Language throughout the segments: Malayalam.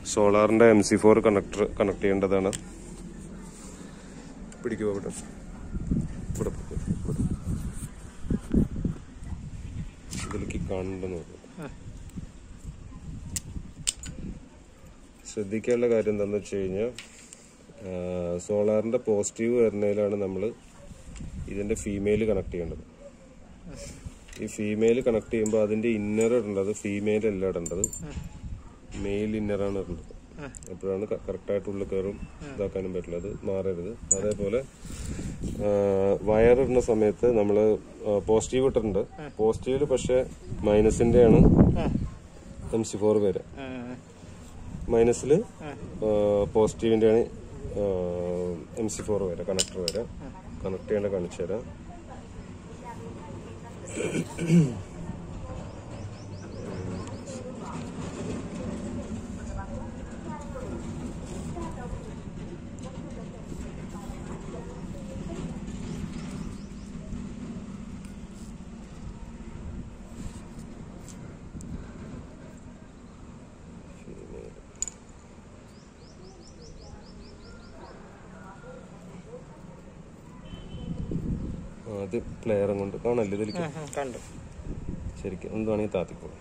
സോളാറിന്റെ MC4 കണക്ട് ചെയ്യേണ്ടതാണ്. പിടിക്കുക ഇവിടെ ഇതിലേക്ക് കാണുന്നുണ്ടെന്ന് നോക്കുക. ശ്രദ്ധിക്കാനുള്ള കാര്യം എന്താണെന്ന് വെച്ച് കഴിഞ്ഞാൽ സോളാറിന്റെ പോസിറ്റീവ് വരുന്നതിലാണ് നമ്മൾ ഇതിന്റെ ഫീമെയിൽ കണക്ട് ചെയ്യേണ്ടത്. ഈ ഫീമെയിൽ കണക്ട് ചെയ്യുമ്പോൾ അതിന്റെ ഇന്നർ ഇടേണ്ടത് ഫീമെയിൽ അല്ല ഇടേണ്ടത്, മെയിൽ ഇന്നറാണ് ഇടേണ്ടത്. അപ്പോഴാണ് കറക്റ്റായിട്ട് ഉള്ളിൽ കയറും ഇതാക്കാനും പറ്റില്ല, അത് മാറരുത്. അതേപോലെ വയറിടുന്ന സമയത്ത് നമ്മൾ പോസിറ്റീവ് ഇട്ടിട്ടുണ്ട്, പോസിറ്റീവില് പക്ഷെ മൈനസിന്റെ ആണ് MC4 വരെ, മൈനസില് പോസിറ്റീവിന്റെ ആണ് MC4 വരെ കണക്ടർ വരെ. കണക്ട് ചെയ്യേണ്ട കാണിച്ചു തരാം. അത് പ്ലെയറും കൊണ്ട് കാണല്ലേ ഇതിലേക്ക് കണ്ടു. ശരിക്കും എന്താണെങ്കിൽ താത്തിക്കോളും.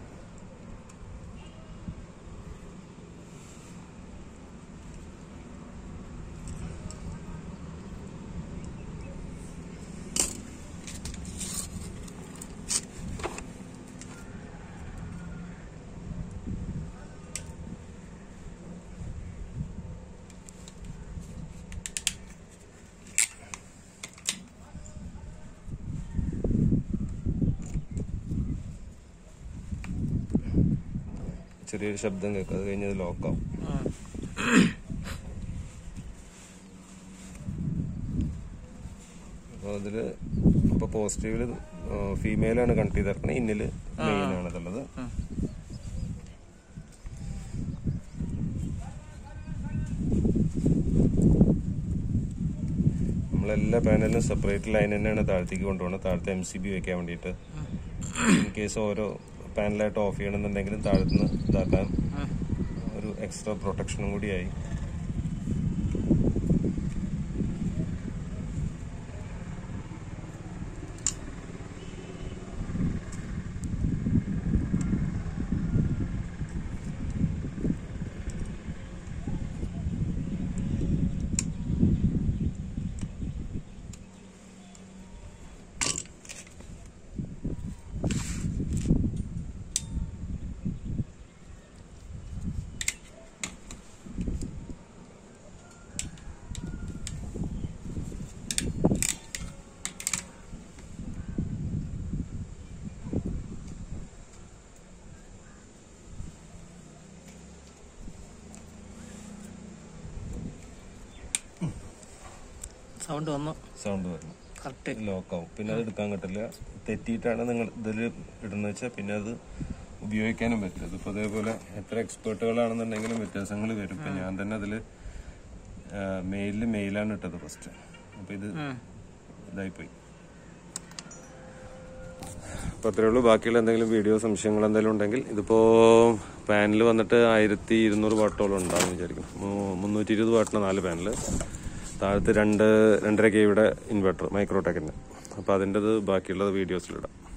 ചെറിയൊരു ശബ്ദം കേൾക്കും, അത് കഴിഞ്ഞത് ലോക്കാവും. അപ്പോൾ അതില് ഇപ്പൊ പോസിറ്റീവില് ഫീമെയിലാണ് കണക്ട് ചെയ്തിരിക്കണത്, ഇന്നില് മെയിലാണ് ഇതുള്ളത്. നമ്മളെല്ലാ പാനലിനും സെപ്പറേറ്റ് ലൈൻ തന്നെയാണ് താഴത്തേക്ക് കൊണ്ടുപോകണം, താഴത്തെ MCB വെക്കാൻ വേണ്ടിയിട്ട്. ഇൻ കേസ് ഓരോ പാനലായിട്ട് ഓഫ് ചെയ്യണമെന്നുണ്ടെങ്കിലും താഴത്തുനിന്ന് ഇതാക്കാൻ ഒരു എക്സ്ട്രാ പ്രൊട്ടക്ഷനും കൂടിയായി. സൗണ്ട് വരണം, കറക്റ്റ് ലോക്കാവും. പിന്നെ അത് എടുക്കാൻ കിട്ടില്ല, തെറ്റിയിട്ടാണ് നിങ്ങൾ ഇതിൽ ഇടുന്ന വെച്ചാൽ പിന്നെ അത് ഉപയോഗിക്കാനും പറ്റില്ല. ഇതിപ്പോ അതേപോലെ എത്ര എക്സ്പേർട്ടുകളാണെന്നുണ്ടെങ്കിലും വ്യത്യാസങ്ങൾ വരും. ഇപ്പൊ ഞാൻ തന്നെ അതില് മെയിലാണ് ഇട്ടത് ഫസ്റ്റ്, അപ്പൊ ഇത് ഇതായിപ്പോയി. അപ്പൊ അത്രേ ഉള്ളൂ. ബാക്കിയുള്ള എന്തെങ്കിലും വീഡിയോ സംശയങ്ങൾ എന്തെങ്കിലും ഉണ്ടെങ്കിൽ, ഇതിപ്പോ പാനൽ വന്നിട്ട് 1200 വാട്ടോളം ഉണ്ടാവും വിചാരിക്കും. 320 വാട്ടിന് 4 പാനല്, താഴത്ത് 2.5 kV ഇൻവെർട്ടർ മൈക്രോടെക്കിന്റെ. അപ്പൊ അതിൻ്റെത് ബാക്കിയുള്ളത് വീഡിയോസിലിടാം.